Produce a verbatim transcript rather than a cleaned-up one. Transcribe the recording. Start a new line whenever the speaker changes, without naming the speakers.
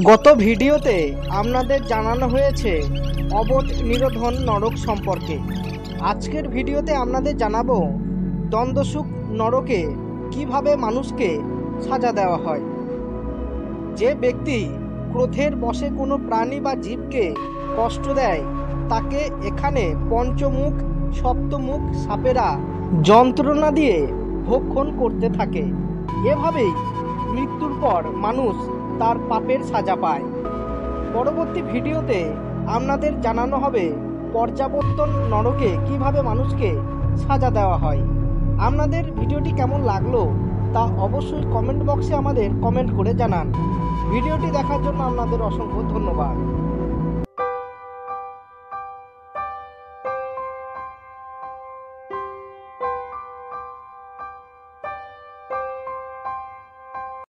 গত ভিডিওতে আপনাদের জানানো হয়েছে অবধ নিরোধন নরক সম্পর্কে। আজকের ভিডিওতে আপনাদের জানাবো দ্বন্দ্বসুখ নরকে কিভাবে মানুষকে সাজা দেওয়া হয়। যে ব্যক্তি ক্রোধের বশে কোনো প্রাণী বা জীবকে কষ্ট দেয় তাকে এখানে পঞ্চমুখ সপ্তমুখ সাপেরা যন্ত্রণা দিয়ে ভক্ষণ করতে থাকে। এভাবেই মৃত্যুর পর মানুষ তার পাপের সাজা পায়। পরবর্তী ভিডিওতে আপনাদের জানানো হবে পর্যাবর্তন নরকে কিভাবে মানুষকে সাজা দেওয়া হয়। আপনাদের ভিডিওটি কেমন লাগলো তা অবশ্যই কমেন্ট বক্সে আমাদের কমেন্ট করে জানান। ভিডিওটি দেখার জন্য আপনাদের অসংখ্য ধন্যবাদ।